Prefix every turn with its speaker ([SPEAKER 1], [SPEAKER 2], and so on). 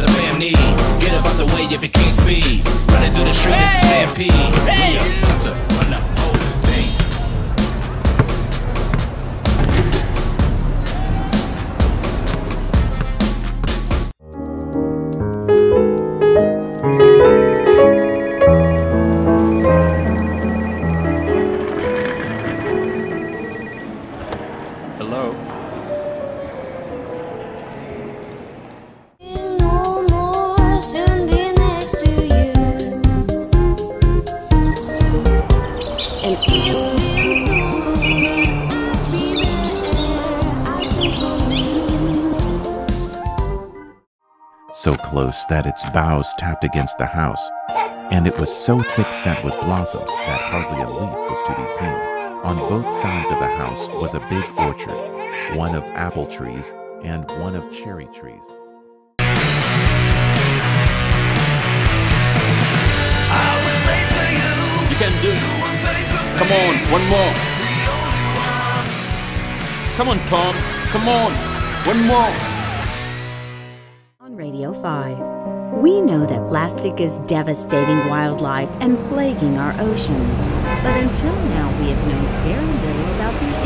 [SPEAKER 1] the fam need. Get up out the way if you can't speed. Running through the street, it's a stampede. We about to run the whole thing.
[SPEAKER 2] Hello?
[SPEAKER 3] No more, soon be next to you. And it's been so long, I'll be there, I sing for you.
[SPEAKER 4] So close that its boughs tapped against the house, and it was so thick-set with blossoms that hardly a leaf was to be seen. On both sides of the house was a big orchard, one of apple trees and one of cherry trees.
[SPEAKER 2] You can do it. Come on, one more. Come on, Tom. Come on, one more.
[SPEAKER 5] On Radio 5, we know that plastic is devastating wildlife and plaguing our oceans. But until now, we have known very little about the